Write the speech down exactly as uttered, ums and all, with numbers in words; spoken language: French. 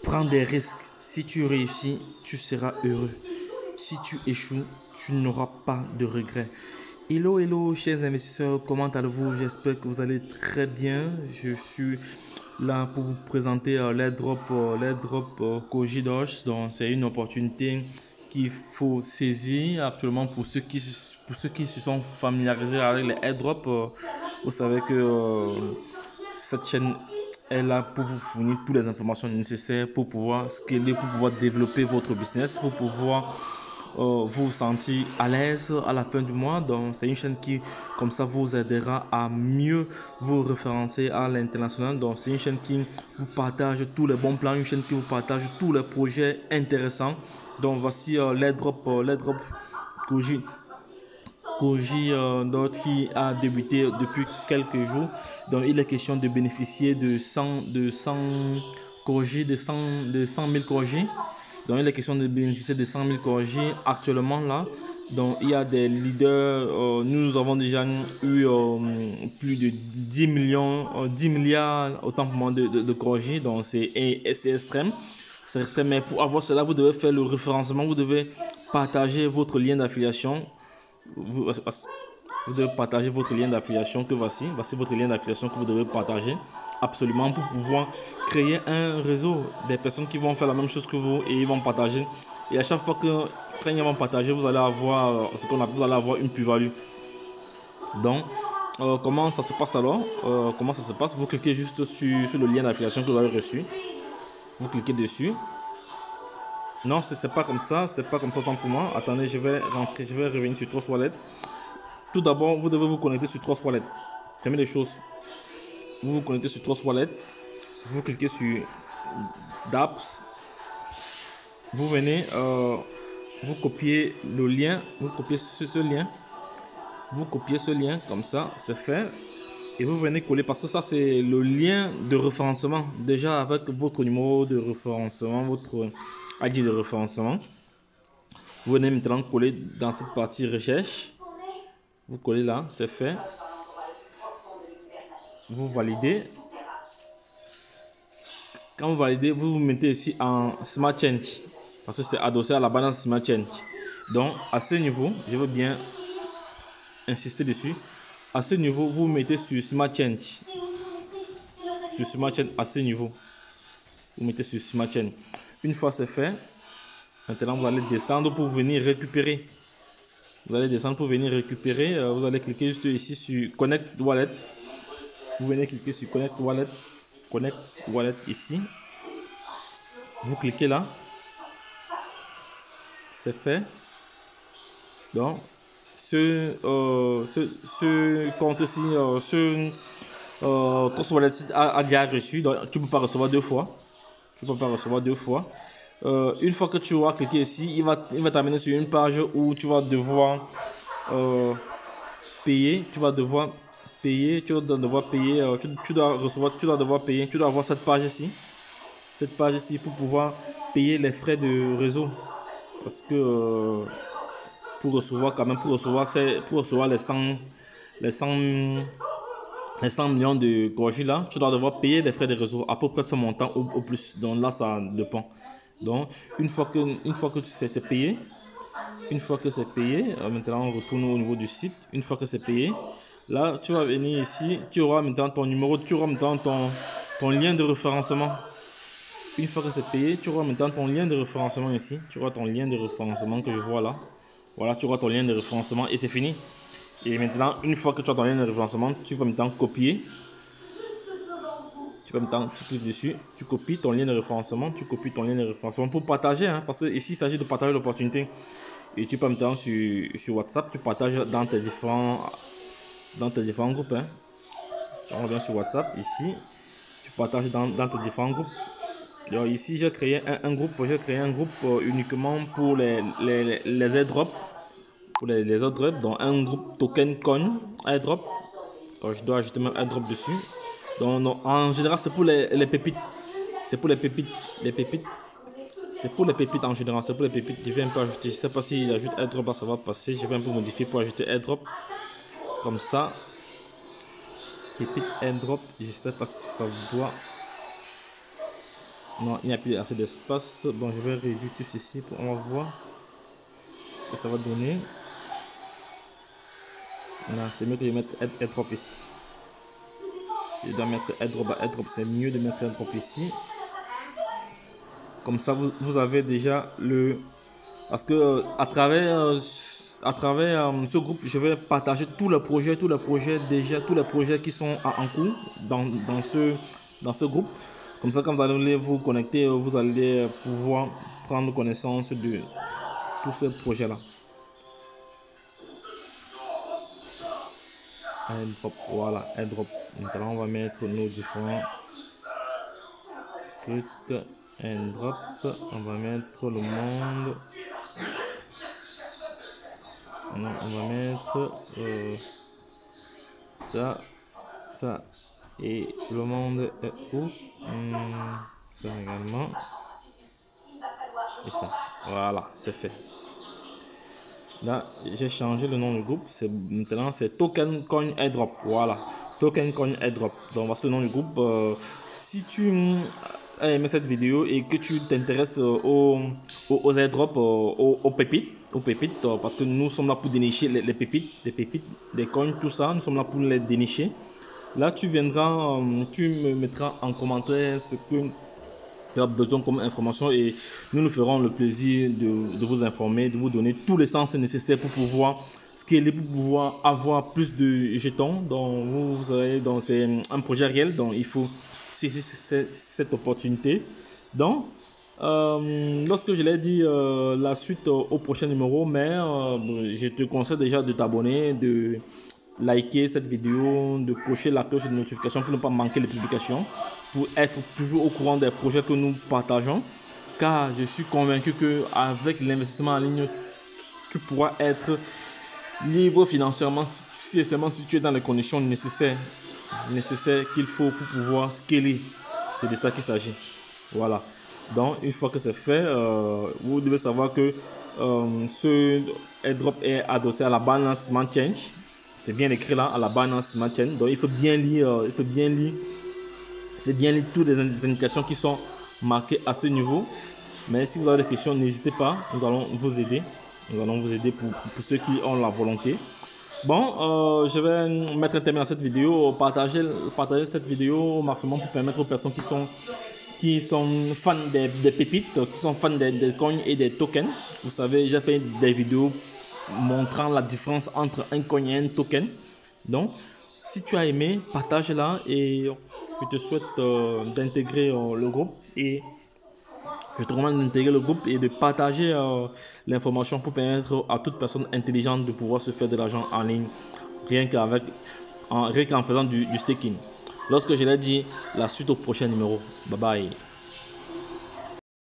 Prends des risques. Si tu réussis, tu seras heureux. Si tu échoues, tu n'auras pas de regrets. Hello, hello, chers investisseurs, comment allez-vous? J'espère que vous allez très bien. Je suis là pour vous présenter euh, l'airdrop euh, l'airdrop euh, Koji Doge. Donc, c'est une opportunité qu'il faut saisir actuellement pour ceux qui, pour ceux qui se sont familiarisés avec les airdrops. Euh, vous savez que euh, cette chaîne est là pour vous fournir toutes les informations nécessaires pour pouvoir scaler, pour pouvoir développer votre business, pour pouvoir euh, vous sentir à l'aise à la fin du mois. Donc, c'est une chaîne qui, comme ça, vous aidera à mieux vous référencer à l'international. Donc, c'est une chaîne qui vous partage tous les bons plans, une chaîne qui vous partage tous les projets intéressants. Donc, voici euh, l'airdrop, euh, l'airdrop Koji. Koji euh, d'autres qui a débuté depuis quelques jours. Donc, il est question de bénéficier de cent, de cent Koji, de cent, de cent mille Koji. Donc, il est question de bénéficier de cent mille Koji actuellement là. Donc, il y a des leaders. Euh, nous avons déjà eu euh, plus de dix millions, euh, dix milliards, autant pour moi, de, de, de Koji. Donc, c'est extrême. C'est extrême. Mais pour avoir cela, vous devez faire le référencement. Vous devez partager votre lien d'affiliation. Vous, vous devez partager votre lien d'affiliation que voici. Voici votre lien d'affiliation que vous devez partager absolument pour pouvoir créer un réseau des personnes qui vont faire la même chose que vous et ils vont partager. Et à chaque fois que quand ils vont partager, vous allez avoir ce qu'on appelle, vous allez avoir une plus-value. Donc, euh, comment ça se passe alors? euh, Comment ça se passe? Vous cliquez juste sur, sur le lien d'affiliation que vous avez reçu. Vous cliquez dessus. Non, c'est pas comme ça, c'est pas comme ça tant pour moi. Attendez, je vais rentrer, je vais revenir sur Trust Wallet. Tout d'abord, vous devez vous connecter sur Trust Wallet. Première des choses, vous vous connectez sur Trust Wallet. Vous cliquez sur Dapps. Vous venez, euh, vous copiez le lien, vous copiez ce, ce lien. Vous copiez ce lien comme ça, c'est fait. Et vous venez coller parce que ça c'est le lien de référencement. Déjà avec votre numéro de référencement, votre I D de référencement. Vous venez maintenant coller dans cette partie recherche. Vous collez là, c'est fait. Vous validez. Quand vous validez, vous vous mettez ici en Smart Change. Parce que c'est adossé à la balance Smart Change. Donc à ce niveau, je veux bien insister dessus. À ce niveau, vous mettez sur Smart Change. Sur Smart Change à ce niveau. Vous mettez sur Smart Change. Une fois c'est fait, maintenant vous allez descendre pour venir récupérer. Vous allez descendre pour venir récupérer. Vous allez cliquer juste ici sur Connect Wallet. Vous venez cliquer sur Connect Wallet. Connect Wallet ici. Vous cliquez là. C'est fait. Donc, ce, euh, ce, ce compte-ci, euh, ce euh, Trust Wallet a, a déjà reçu. Donc, tu ne peux pas recevoir deux fois. Tu ne peux pas recevoir deux fois. Euh, une fois que tu vas cliquer ici, il va, il va t'amener sur une page où tu vas devoir euh, payer. Tu vas devoir payer. Tu vas devoir payer. Euh, tu, tu dois recevoir. Tu dois devoir payer. Tu dois avoir cette page ici. Cette page ici pour pouvoir payer les frais de réseau. Parce que euh, pour recevoir quand même pour recevoir c'est pour recevoir les cent les cent les cent millions de Koji là, tu dois devoir payer les frais de réseau à peu près ce montant ou, ou plus. Donc là ça dépend. Donc une fois que une fois que c'est payé, une fois que c'est payé, euh, maintenant on retourne au niveau du site. Une fois que c'est payé, là tu vas venir ici, tu auras maintenant ton numéro, tu auras maintenant ton ton lien de référencement. Une fois que c'est payé, tu auras maintenant ton lien de référencement ici. Tu auras ton lien de référencement que je vois là. Voilà, tu auras ton lien de référencement et c'est fini. Et maintenant, une fois que tu as ton lien de référencement, tu vas maintenant copier. Tu vas maintenant, tu cliques dessus, tu copies ton lien de référencement, tu copies ton lien de référencement pour partager, hein, parce que ici il s'agit de partager l'opportunité. Et tu peux maintenant sur, sur WhatsApp, tu partages dans tes différents, dans tes différents groupes. Hein. Tu reviens sur WhatsApp, ici, tu partages dans, dans tes différents groupes. Donc ici j'ai créé un, un groupe, j'ai créé un groupe euh, uniquement pour les, les, les airdrops, pour les, les airdrops, donc un groupe token coin airdrop. Donc, je dois ajouter même airdrop dessus. Donc non, en général c'est pour les, les pépites, c'est pour les pépites, les pépites, c'est pour les pépites en général, c'est pour les pépites. Je vais un peu ajouter, je sais pas si j'ajoute airdrop, ça va passer. Je vais un peu modifier pour ajouter airdrop, comme ça. Pépite airdrop, je sais pas si ça doit. Non, il n'y a plus assez d'espace. Bon, je vais réduire tout ceci pour on va voir ce que ça va donner. Là, c'est mieux que de mettre airdrop ici. Si je dois mettre airdrop à airdrop, c'est mieux de mettre airdrop ici. Comme ça, vous, vous avez déjà le... Parce que à travers, à travers ce groupe, je vais partager tous les projets, tous les projets déjà, tous les projets qui sont en cours dans, dans, ce, dans ce groupe. Comme ça, quand vous allez vous connecter, vous allez pouvoir prendre connaissance de tous ces projets-là. Airdrop, voilà, airdrop. Maintenant, on va mettre nos différents trucs. Airdrop, on va mettre le monde. Non, on va mettre euh, ça, ça. Et le monde est où? hmm, Ça également. Et ça. Voilà, c'est fait. Là, j'ai changé le nom du groupe. C'est maintenant c'est Token Coin Airdrop. Voilà, Token Coin Airdrop. Donc voici le nom du groupe. Euh, si tu as aimé cette vidéo et que tu t'intéresses aux, aux, aux airdrops, aux, aux pépites, aux pépites, parce que nous sommes là pour dénicher les, les pépites, les pépites, les coins, tout ça. Nous sommes là pour les dénicher. Là, tu viendras, tu me mettras en commentaire ce que tu as besoin comme information et nous nous ferons le plaisir de, de vous informer, de vous donner tous les sens nécessaires pour pouvoir scaler, pour pouvoir avoir plus de jetons. Donc vous, vous avez, donc c'est un projet réel, donc il faut saisir cette opportunité. Donc euh, lorsque je l'ai dit, euh, la suite au, au prochain numéro, mais euh, je te conseille déjà de t'abonner, de liker cette vidéo, de cocher la cloche de notification pour ne pas manquer les publications, pour être toujours au courant des projets que nous partageons, car je suis convaincu qu'avec l'investissement en ligne, tu pourras être libre financièrement si et seulement si tu es dans les conditions nécessaires, nécessaires qu'il faut pour pouvoir scaler. C'est de ça qu'il s'agit. Voilà. Donc, une fois que c'est fait, euh, vous devez savoir que euh, ce airdrop est adossé à la Binance Smart Change. C'est bien écrit là, à la Binance Smart Chain. Donc, il faut bien lire, euh, il faut bien lire, c'est bien lire toutes les indications qui sont marquées à ce niveau. Mais si vous avez des questions, n'hésitez pas, nous allons vous aider. Nous allons vous aider pour, pour ceux qui ont la volonté. Bon, euh, je vais mettre un terme à cette vidéo, partager, partager cette vidéo au maximum pour permettre aux personnes qui sont, qui sont fans des, des pépites, qui sont fans des, des coins et des tokens. Vous savez, j'ai fait des vidéos montrant la différence entre un coin et un token. Donc, si tu as aimé, partage-la et je te souhaite euh, d'intégrer euh, le groupe et je te recommande d'intégrer le groupe et de partager euh, l'information pour permettre à toute personne intelligente de pouvoir se faire de l'argent en ligne rien qu'avec en, rien qu'en faisant du, du staking. Lorsque je l'ai dit, la suite au prochain numéro. Bye bye.